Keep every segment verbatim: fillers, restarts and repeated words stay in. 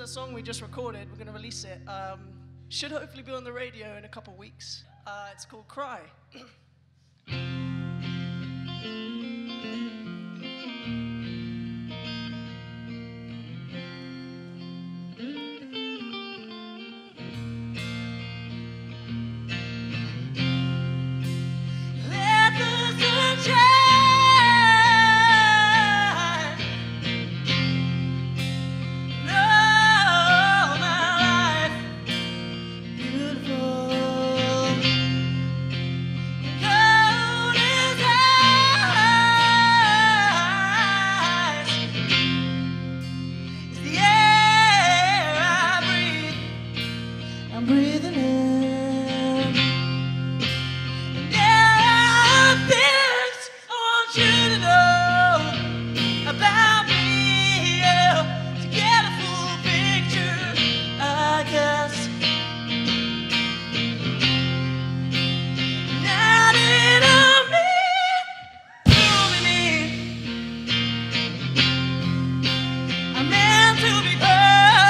song we just recorded. We're going to release it. Um, should hopefully be on the radio in a couple weeks. Uh, it's called Cry. I'm breathing in. And there are things I want you to know about me, yeah, to get a full picture, I guess. Now that I'm me, only me, I'm meant to be perfect.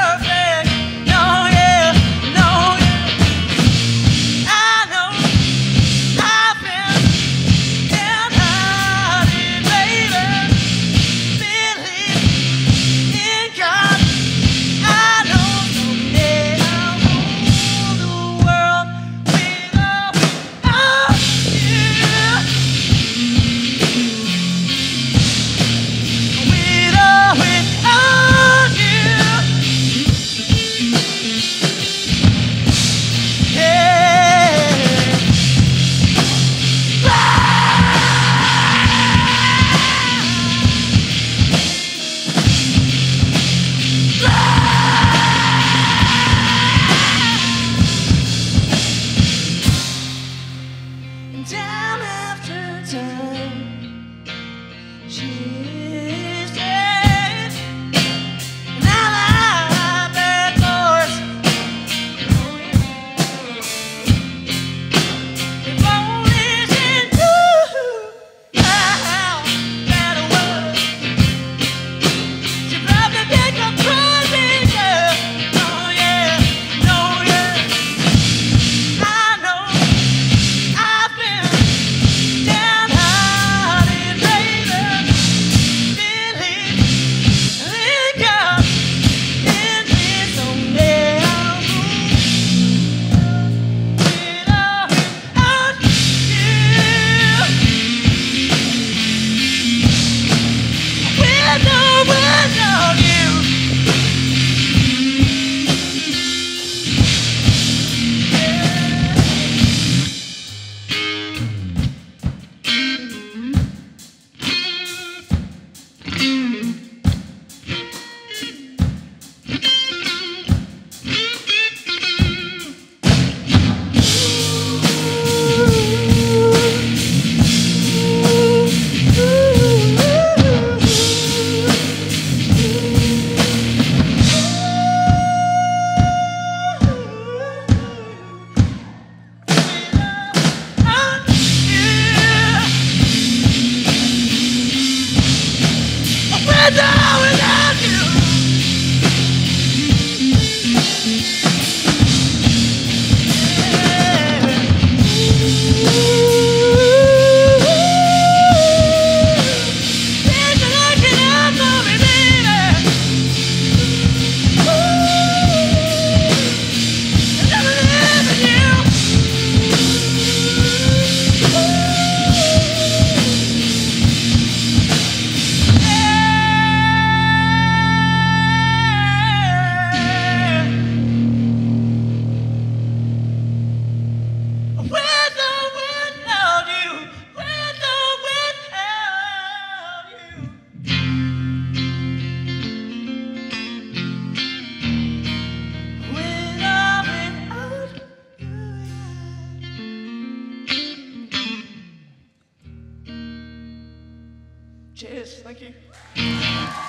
Time after time, she says, and I lie back doors. If only she knew how bad it was, she'd probably think I'm crazy, girl. Oh yeah, no yeah, I know. Cheers, thank you.